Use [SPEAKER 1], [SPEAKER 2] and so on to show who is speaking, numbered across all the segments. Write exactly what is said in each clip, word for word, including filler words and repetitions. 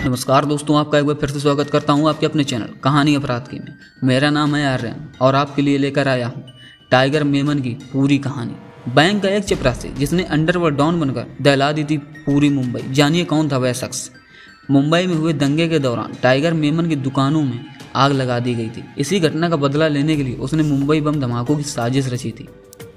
[SPEAKER 1] नमस्कार दोस्तों, आपका एक बार फिर से स्वागत करता हूं आपके अपने चैनल कहानी अपराध की में। मेरा नाम है आर्यन और आपके लिए लेकर आया हूं टाइगर मेमन की पूरी कहानी। बैंक का एक चपरासी जिसने अंडरवर्ल्ड डॉन बनकर दहला दी थी पूरी मुंबई। जानिए कौन था वह शख्स। मुंबई में हुए दंगे के दौरान टाइगर मेमन की दुकानों में आग लगा दी गई थी। इसी घटना का बदला लेने के लिए उसने मुंबई बम धमाकों की साजिश रची थी।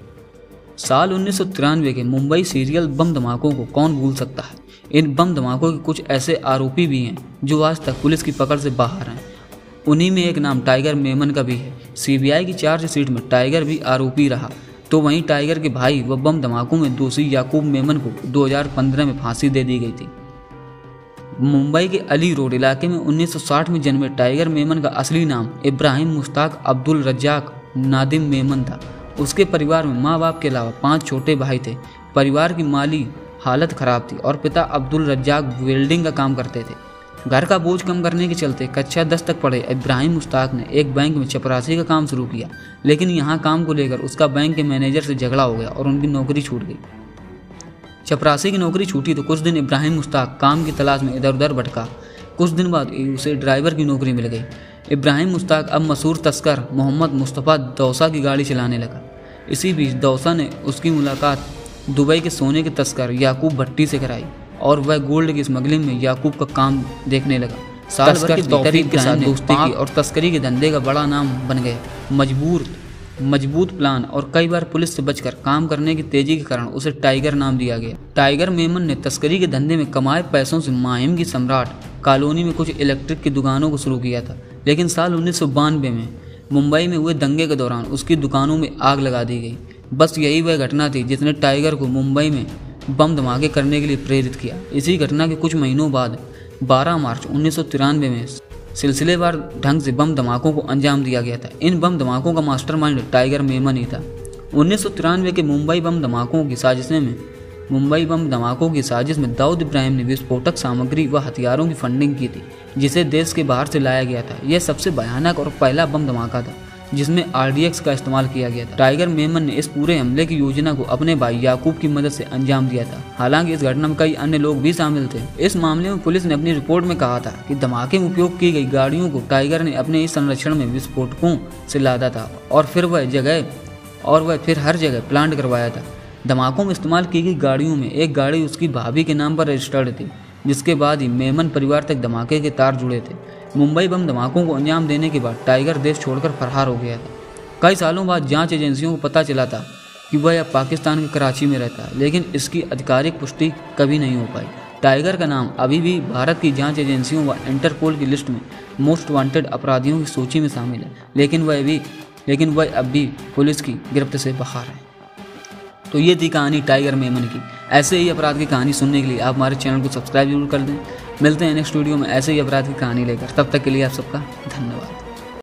[SPEAKER 1] साल उन्नीस सौ तिरानवे के मुंबई सीरियल बम धमाकों को कौन भूल सकता है। इन बम धमाकों के कुछ ऐसे आरोपी भी हैं जो आज तक पुलिस की पकड़ से बाहर हैं। उन्हीं में एक नाम टाइगर मेमन का भी है। सीबीआई की चार्जशीट में टाइगर भी आरोपी रहा, तो वहीं टाइगर के भाई व बम धमाकों में दोषी याकूब मेमन को दो हज़ार पंद्रह में फांसी दे दी गई थी। मुंबई के अली रोड इलाके में उन्नीस सौ साठ में जन्मे टाइगर मेमन का असली नाम इब्राहिम मुश्ताक अब्दुल रज्जाक नादिम मेमन था। उसके परिवार में माँ बाप के अलावा पांच छोटे भाई थे। परिवार की माली हालत खराब थी और पिता अब्दुल रज्जाक वेल्डिंग का काम करते थे। घर का बोझ कम करने के चलते कक्षा दस तक पढ़े इब्राहिम मुश्ताक ने एक बैंक में चपरासी का काम शुरू किया, लेकिन यहाँ काम को लेकर उसका बैंक के मैनेजर से झगड़ा हो गया और उनकी नौकरी छूट गई। चपरासी की नौकरी छूटी तो कुछ दिन इब्राहिम मुश्ताक काम की तलाश में इधर उधर भटका। कुछ दिन बाद उसे ड्राइवर की नौकरी मिल गई। इब्राहिम मुश्ताक अब मशहूर तस्कर मोहम्मद मुस्तफ़ा दौसा की गाड़ी चलाने लगा। इसी बीच दौसा ने उसकी मुलाकात दुबई के सोने के तस्कर याकूब भट्टी से कराई और वह गोल्ड की स्मगलिंग में याकूब का काम देखने लगा। साल भर के भीतर ही के साथ दोस्ती की और तस्करी के धंधे का बड़ा नाम बन गया। मजबूर मजबूत प्लान और कई बार पुलिस से बचकर काम करने की तेजी के कारण उसे टाइगर नाम दिया गया। टाइगर मेमन ने तस्करी के धंधे में कमाए पैसों से माहिम की सम्राट कॉलोनी में कुछ इलेक्ट्रिक की दुकानों को शुरू किया था, लेकिन साल उन्नीस सौ बानवे में मुंबई में हुए दंगे के दौरान उसकी दुकानों में आग लगा दी गई। बस यही वह घटना थी जिसने टाइगर को मुंबई में बम धमाके करने के लिए प्रेरित किया। इसी घटना के कुछ महीनों बाद बारह मार्च उन्नीस सौ तिरानवे में सिलसिलेवार ढंग से बम धमाकों को अंजाम दिया गया था। इन बम धमाकों का मास्टरमाइंड टाइगर मेमन ही था। उन्नीस सौ तिरानवे के मुंबई बम धमाकों की साजिशें में मुंबई बम धमाकों की साजिश में दाऊद इब्राहिम ने विस्फोटक सामग्री व हथियारों की फंडिंग की थी, जिसे देश के बाहर से लाया गया था। यह सबसे भयानक और पहला बम धमाका था जिसमें आरडीएक्स का इस्तेमाल किया गया था। टाइगर मेमन ने इस पूरे हमले की योजना को अपने भाई याकूब की मदद से अंजाम दिया था। हालांकि इस घटना में कई अन्य लोग भी शामिल थे। इस मामले में पुलिस ने अपनी रिपोर्ट में कहा था कि धमाके में उपयोग की गई गाड़ियों को टाइगर ने अपने इस संरक्षण में विस्फोटकों से लादा था और फिर वह जगह और वह फिर हर जगह प्लांट करवाया था। धमाकों में इस्तेमाल की गई गाड़ियों में एक गाड़ी उसकी भाभी के नाम पर रजिस्टर्ड थी, जिसके बाद ही मेमन परिवार तक धमाके के तार जुड़े थे। मुंबई बम धमाकों को अंजाम देने के बाद टाइगर देश छोड़कर फरार हो गया था। कई सालों बाद जांच एजेंसियों को पता चला था कि वह अब पाकिस्तान के कराची में रहता है, लेकिन इसकी आधिकारिक पुष्टि कभी नहीं हो पाई। टाइगर का नाम अभी भी भारत की जांच एजेंसियों व इंटरपोल की लिस्ट में मोस्ट वांटेड अपराधियों की सूची में शामिल है, लेकिन वह भी लेकिन वह अब भी पुलिस की गिरफ्त से बाहर है। तो ये थी कहानी टाइगर मेमन की। ऐसे ही अपराध की कहानी सुनने के लिए आप हमारे चैनल को सब्सक्राइब जरूर कर दें। मिलते हैं नेक्स्ट वीडियो में ऐसे ही अपराध की कहानी लेकर। तब तक के लिए आप सबका धन्यवाद।